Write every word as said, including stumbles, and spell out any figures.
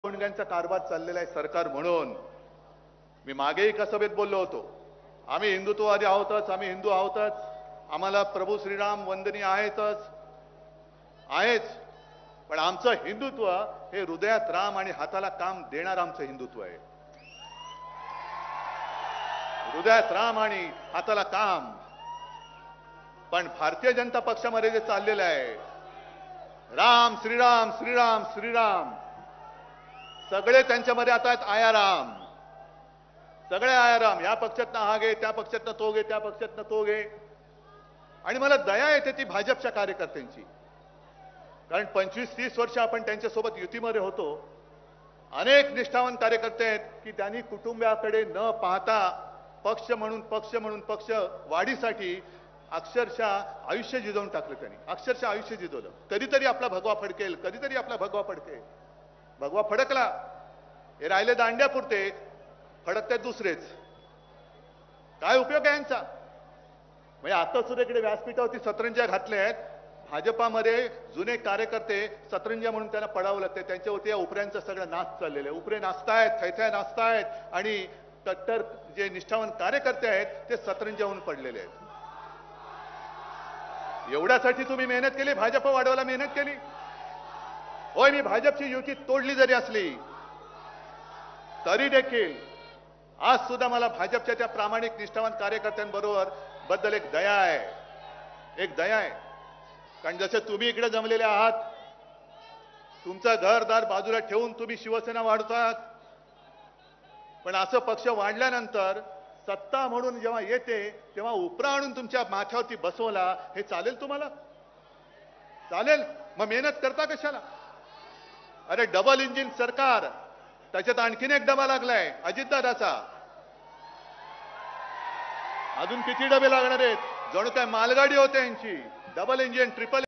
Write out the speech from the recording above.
गुंड्यांचा कारभार चाललेला आहे सरकार म्हणून. मी मागे एका सभेत बोललो होतो, आम्ही हिंदुत्ववादी आहोतच, आम्ही हिंदू आहोतच, आम्हाला प्रभू श्रीराम वंदनीय आहेतच आहेच, पण आमचं हिंदुत्व हे हृदयात राम आणि हाताला काम देणार आमचं हिंदुत्व आहे. हृदयात राम आणि हाताला काम. पण भारतीय जनता पक्षामध्ये जे चाललेलं आहे, राम श्रीराम श्रीराम श्रीराम, सगळे त्यांच्यामध्ये आता आहेत आयाराम. सगळे आयाराम, या पक्षातनं हा घे, त्या पक्षातनं तो घे, त्या पक्षातनं तो घे. आणि मला दया येते ती भाजपच्या कार्यकर्त्यांची, कारण पंचवीस तीस वर्ष आपण त्यांच्यासोबत युतीमध्ये होतो. अनेक निष्ठावान कार्यकर्ते आहेत की त्यांनी कुटुंबाकडे न पाहता पक्ष म्हणून पक्ष म्हणून पक्ष वाढीसाठी अक्षरशः आयुष्य जिजवून टाकलं. त्यांनी अक्षरशः आयुष्य जिजवलं. कधीतरी आपला भगवा फडकेल, कधीतरी आपला भगवा फडकेल. भगवा फडकला, हे राहिले दांड्यापुरते, फडकतात दुसरेच. काय उपयोग आहे यांचा? म्हणजे आता सुद्धा इकडे व्यासपीठावरती सतरंज्या घातल्या आहेत. भाजपामध्ये जुने कार्यकर्ते सतरंज्या म्हणून त्यांना पडावं लागते. त्यांच्यावरती या उपऱ्यांचं सगळं नाच चाललेलं आहे. उपरे नाचतायत, थैथ्या नाचतायत, आणि कट्टर जे निष्ठावान कार्यकर्ते आहेत ते सतरंज्याहून पडलेले आहेत. एवढ्यासाठी तुम्ही मेहनत केली, भाजप वाढवायला मेहनत केली. होय, मी भाजपची युती तोडली जरी असली तरी देखील आज सुद्धा मला भाजपच्या त्या प्रामाणिक निष्ठावान कार्यकर्त्यांबरोबर बद्दल एक दया आहे, एक दया आहे. कारण जसे तुम्ही इकडे जमलेले आहात, तुमचं घरदार बाजूला ठेवून तुम्ही शिवसेना वाढतात, पण असं पक्ष वाढल्यानंतर सत्ता म्हणून जेव्हा येते तेव्हा उपरा आणून तुमच्या माथ्यावरती बसवला, हे चालेल तुम्हाला? चालेल? मग मेहनत करता कशाला? अरे डबल इंजिन सरकार, त्याच्यात आणखीन एक डबा लागलाय अजितदादाचा. अजून किती डबे लागणार आहेत? जणू काय मालगाडी होते यांची. Double engine, triple